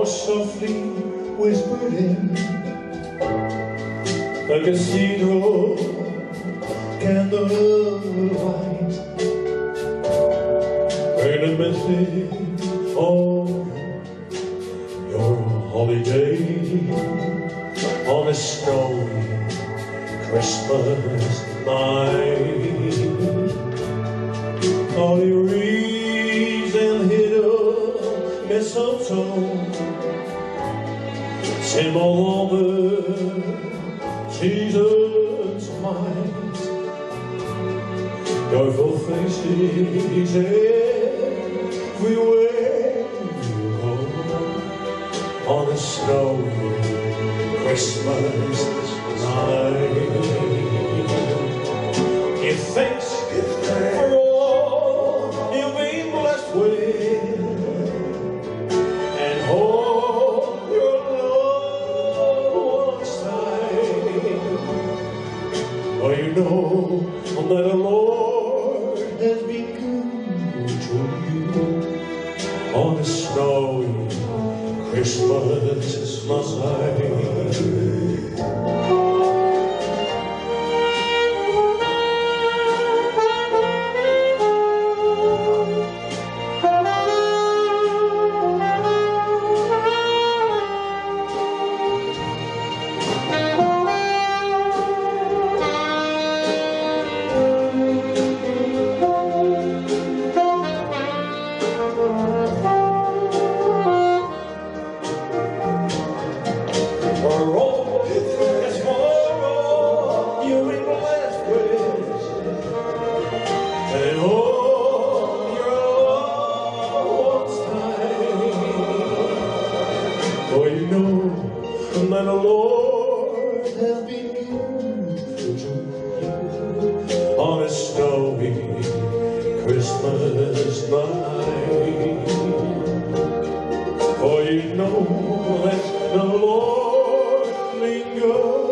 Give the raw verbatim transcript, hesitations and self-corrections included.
softly whispered in the cathedral candlelight, bring a message of your holiday on a snowy Christmas night. Holly wreaths and hidden mistletoe symbol of the season's might. Joyful faces everywhere you go on a snowy Christmas night. Give thanks for all you've been blessed with, and hope your loved ones time. For you know that the Lord has been good to you on a snowy Christmas night. And oh, your love's time, for you know that the Lord has been good to you on a snowy Christmas night. For you know that the Lord lingers